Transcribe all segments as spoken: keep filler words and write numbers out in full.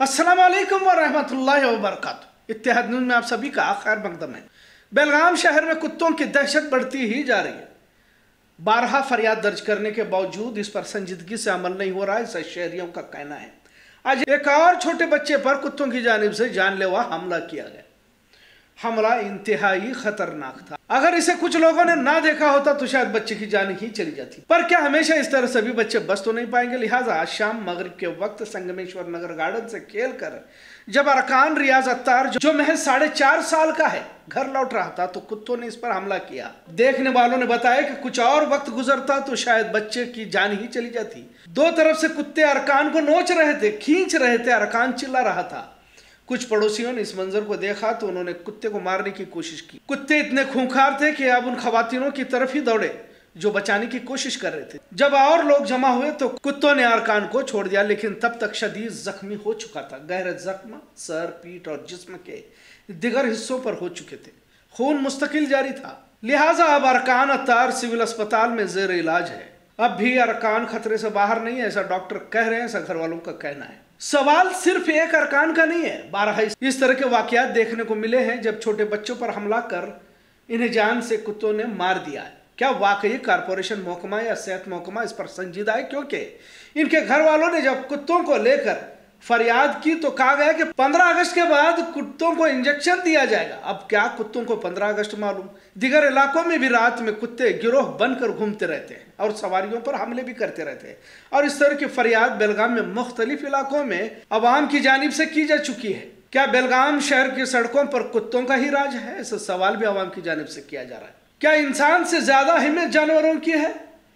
अस्सलाम वालेकुम व रहमतुल्लाहि व बरकातुहू। इत्तेहाद न्यूज़ में आप सभी का खैर मकदम है। बेलगाम शहर में कुत्तों की दहशत बढ़ती ही जा रही है। बारहा फरियाद दर्ज करने के बावजूद इस पर संजीदगी से अमल नहीं हो रहा है, ऐसा शहरियों का कहना है। आज एक और छोटे बच्चे पर कुत्तों की जानिब से जानलेवा हमला किया गया। हमला इंतहाई खतरनाक था। अगर इसे कुछ लोगों ने ना देखा होता तो शायद बच्चे की जान ही चली जाती, पर क्या हमेशा इस तरह सभी बच्चे बच तो नहीं पाएंगे। लिहाजा आज शाम मगरिब के वक्त संगमेश्वर नगर गार्डन से खेलकर जब अरकान रियाज अत्तार जो महज साढ़े चार साल का है घर लौट रहा था तो कुत्तों ने इस पर हमला किया। देखने वालों ने बताया कि कुछ और वक्त गुजरता तो शायद बच्चे की जान ही चली जाती। दो तरफ से कुत्ते अरकान को नोच रहे थे, खींच रहे थे। अरकान चिल्ला रहा था। कुछ पड़ोसियों ने इस मंजर को देखा तो उन्होंने कुत्ते को मारने की कोशिश की। कुत्ते इतने खूंखार थे कि अब उन खवातीनों की तरफ ही दौड़े जो बचाने की कोशिश कर रहे थे। जब और लोग जमा हुए तो कुत्तों ने अरकान को छोड़ दिया, लेकिन तब तक शदीद जख्मी हो चुका था। गहरे जख्म सर, पीठ और जिस्म के दिगर हिस्सों पर हो चुके थे। खून मुस्तकिल जारी था। लिहाजा अब अरकान अत्तार सिविल अस्पताल में जेर इलाज है। अब भी अरकान खतरे से बाहर नहीं है, ऐसा डॉक्टर कह रहे हैं, ऐसा घर वालों का कहना है। सवाल सिर्फ एक अरकान का नहीं है, बारह इस तरह के वाकयात देखने को मिले हैं जब छोटे बच्चों पर हमला कर इन्हें जान से कुत्तों ने मार दिया है। क्या वाकई कारपोरेशन महकमा या सेहत महकमा इस पर संजीदा है? क्योंकि इनके घर वालों ने जब कुत्तों को लेकर फरियाद की तो कहा गया कि पंद्रह अगस्त के बाद कुत्तों को इंजेक्शन दिया जाएगा। अब क्या कुत्तों को पंद्रह अगस्त मालूम? दिगर इलाकों में भी रात में कुत्ते गिरोह बनकर घूमते रहते हैं और सवारियों पर हमले भी करते रहते हैं। और इस तरह की फरियाद बेलगाम में मुख्तलिफ इलाकों में अवाम की जानिब से की जा चुकी है। क्या बेलगाम शहर की सड़कों पर कुत्तों का ही राज है? ऐसा सवाल भी अवाम की जानिब से किया जा रहा है। क्या इंसान से ज्यादा अहमियत जानवरों की है?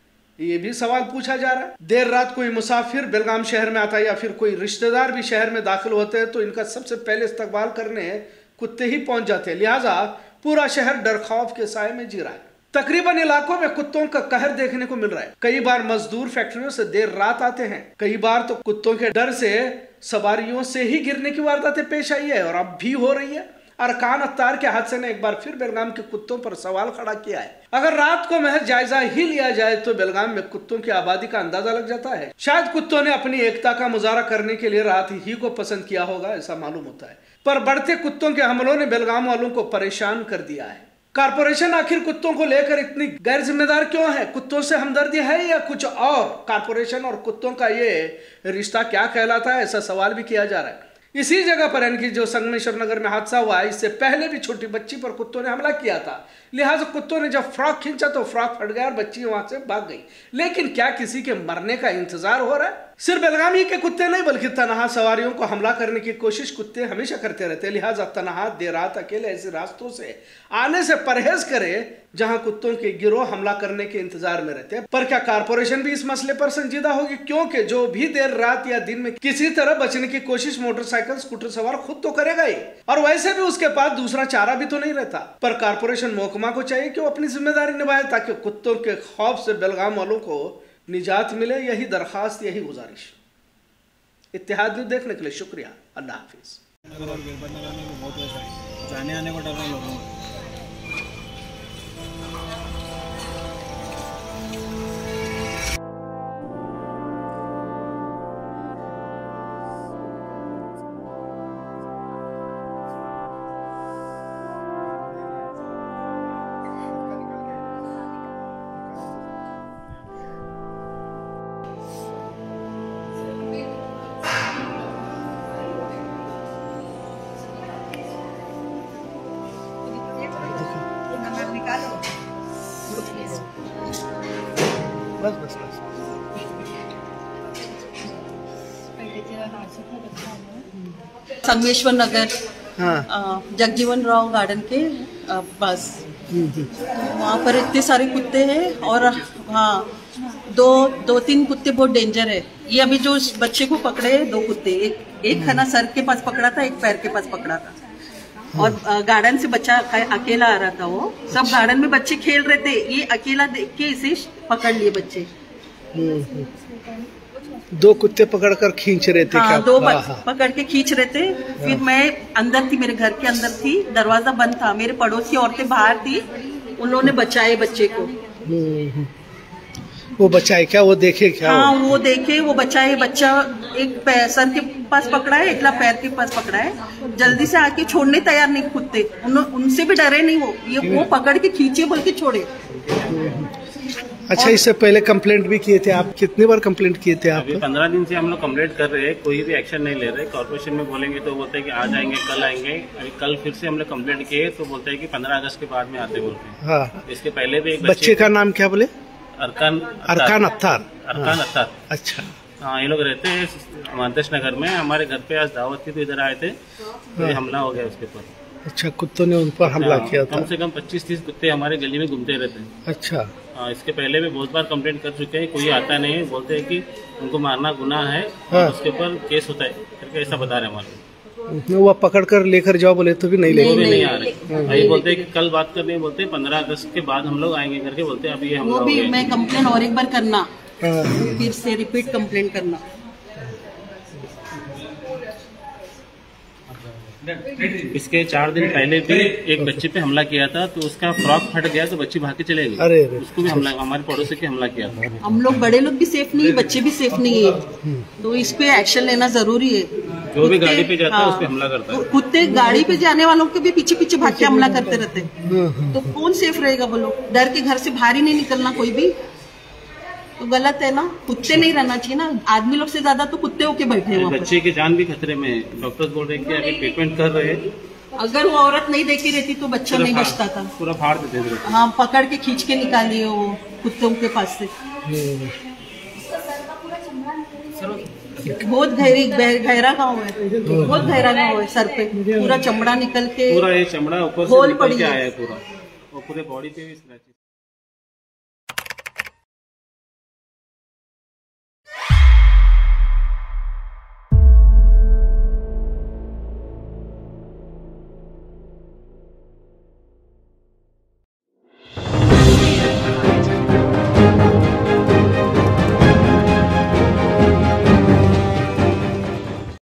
ये भी सवाल पूछा जा रहा है। देर रात कोई मुसाफिर बेलगाम शहर में आता है या फिर कोई रिश्तेदार भी शहर में दाखिल होते हैं तो इनका सबसे पहले इस्तकबाल करने कुत्ते ही पहुंच जाते हैं। लिहाजा पूरा शहर डर खौफ के साए में जी रहा है। तकरीबन इलाकों में कुत्तों का कहर देखने को मिल रहा है। कई बार मजदूर फैक्ट्रियों से देर रात आते हैं, कई बार तो कुत्तों के डर से सवारियों से ही गिरने की वारदातें पेश आई है और अब भी हो रही है। अरकान अत्तार के हादसे ने एक बार फिर बेलगाम के कुत्तों पर सवाल खड़ा किया है। अगर रात को महज जायजा ही लिया जाए तो बेलगाम में कुत्तों की आबादी का अंदाजा लग जाता है। शायद कुत्तों ने अपनी एकता का मुजाहरा करने के लिए रात ही को पसंद किया होगा, ऐसा मालूम होता है। पर बढ़ते कुत्तों के हमलों ने बेलगाम वालों को परेशान कर दिया है। कारपोरेशन आखिर कुत्तों को लेकर इतनी गैर जिम्मेदार क्यों है? कुत्तों से हमदर्दी है या कुछ और? कारपोरेशन और कुत्तों का ये रिश्ता क्या कहलाता है, ऐसा सवाल भी किया जा रहा है। इसी जगह पर यानी कि जो संगमेश्वर नगर में हादसा हुआ, इससे पहले भी छोटी बच्ची पर कुत्तों ने हमला किया था। लिहाजा कुत्तों ने जब फ्रॉक खींचा तो फ्रॉक फट गया और बच्ची वहां से भाग गई। लेकिन क्या किसी के मरने का इंतजार हो रहा है? सिर्फ बेलगाम ही के कुत्ते नहीं बल्कि तनहा सवारियों को हमला करने की कोशिश कुत्ते हमेशा करते रहते हैं। लिहाजा तनहा देर रात अकेले ऐसे रास्तों से आने से परहेज करे जहां कुत्तों के गिरोह हमला करने के इंतजार में रहते हैं। पर क्या कारपोरेशन भी इस मसले पर संजीदा होगी? क्योंकि जो भी देर रात या दिन में किसी तरह बचने की कोशिश मोटरसाइकिल स्कूटर सवार खुद तो करेगा ही, और वैसे भी उसके पास दूसरा चारा भी तो नहीं रहता। पर कारपोरेशन महकमा को चाहिए कि वो अपनी जिम्मेदारी निभाए ताकि कुत्तों के खौफ से बेलगाम वालों को निजात मिले। यही दरखास्त, यही गुजारिश। इत्तेहाद न्यूज़ देखने के लिए शुक्रिया। अल्लाह हाफिज। जाने आने को डर रहे लोगों को। बस बस बस संगमेश्वर नगर, हाँ, जगजीवन राव गार्डन के पास। वहाँ पर इतने सारे कुत्ते हैं और हाँ दो दो तीन कुत्ते बहुत डेंजर है। ये अभी जो बच्चे को पकड़े दो कुत्ते, एक एक खाना सर के पास पकड़ा था, एक पैर के पास पकड़ा था। और गार्डन से बच्चा अकेला आ रहा था। वो सब गार्डन में बच्चे खेल रहे थे, ये अकेला देख के इसे पकड़ लिए बच्चे। दो कुत्ते पकड़कर खींच रहे थे। हाँ, क्या? दो पकड़ के खींच रहे थे। फिर मैं अंदर थी, मेरे घर के अंदर थी, दरवाजा बंद था, मेरे पड़ोसी औरतें बाहर थी, उन्होंने बचाए बच्चे को। वो बचाए क्या? वो देखे क्या? हाँ, वो देखे, वो बचाए। बच्चा एक सर के पास पकड़ा है, एकला पैर के पास पकड़ा है। जल्दी से आके छोड़ने तैयार नहीं कुत्ते, उन, उनसे भी डरे नहीं वो, ये वो पकड़ के खींचे बोल के छोड़े। अच्छा, इससे पहले कंप्लेंट भी किए थे आप? कितनी बार कंप्लेंट किए थे आप? अभी पंद्रह दिन से हम लोग कंप्लेंट कर रहे हैं, कोई भी एक्शन नहीं ले रहे। कॉर्पोरेशन में बोलेंगे तो बोलते हैं कि आज आएंगे, कल आएंगे। अभी कल फिर से हम लोग कंप्लेंट किए तो बोलते हैं कि पंद्रह अगस्त के बाद में आते बोलते हैं। हाँ। इसके पहले भी एक बच्चे का नाम क्या बोले? अरकान अरकान अख्तार। अरकान अख्तार। अच्छा। हाँ, ये लोग रहते हैं मानतेश नगर में। हमारे घर पे आज दावत थी तो इधर आए थे, तो ये हमला हो गया उसके ऊपर। अच्छा, कुत्तों ने उन पर हमला किया था? कम से कम पच्चीस तीस कुत्ते हमारे गली में घूमते रहते हैं। अच्छा। हाँ, इसके पहले भी बहुत बार कंप्लेंट कर चुके हैं, कोई आता नहीं है। बोलते हैं कि उनको मारना गुनाह है, हाँ। उसके ऊपर केस होता है करके ऐसा बता रहे हमारे। वो पकड़ कर लेकर जाओ बोले तो भी नहीं ले, वो भी नहीं आ रहे। अभी बोलते हैं कि कल बात करने, बोलते हैं पंद्रह अगस्त के बाद हम लोग आएंगे करके बोलते हैं। अभी ये हमला वो हो भी गया। मैं कंप्लेन और एक बार करना, हाँ। फिर से रिपीट कंप्लेन करना। इसके चार दिन पहले भी एक बच्चे पे हमला किया था, तो उसका फ्रॉक फट गया तो बच्ची भाग के चले गई। अरे अरे। उसको भी हमला, हमारे पड़ोसी के हमला किया था। हम लोग बड़े लोग भी सेफ नहीं है, बच्चे भी सेफ नहीं है, तो इस पे एक्शन लेना जरूरी है। जो भी गाड़ी पे जाता है उस पे हमला करता है। कुत्ते गाड़ी पे जाने वालों के भी पीछे पीछे भाग के हमला करते रहते हैं, तो कौन सेफ रहेगा बोलो? डर के घर से बाहर ही नहीं निकलना कोई भी, तो गलत है ना। कुत्ते नहीं रहना चाहिए ना, आदमी लोग से ज्यादा तो कुत्ते होके बैठे हैं वहाँ पर। बच्चे की जान भी खतरे में है। डॉक्टर्स बोल रहे हैं कि अभी ट्रीटमेंट कर रहे हैं। अगर वो औरत नहीं देखी रहती तो बच्चा नहीं बचता था। पूरा फाड़ देते थे। हाँ, पकड़ के खींच के निकालिए वो कुत्तों के पास से। बहुत गहरी गहरा गाँव है, बहुत गहरा गाँव है। सर पे पूरा चमड़ा निकल के, पूरा ये चमड़ा ऊपर से होल निकल पड़ी के है। आया है पूरा, और पूरे बॉडी पे भी स्क्रैच।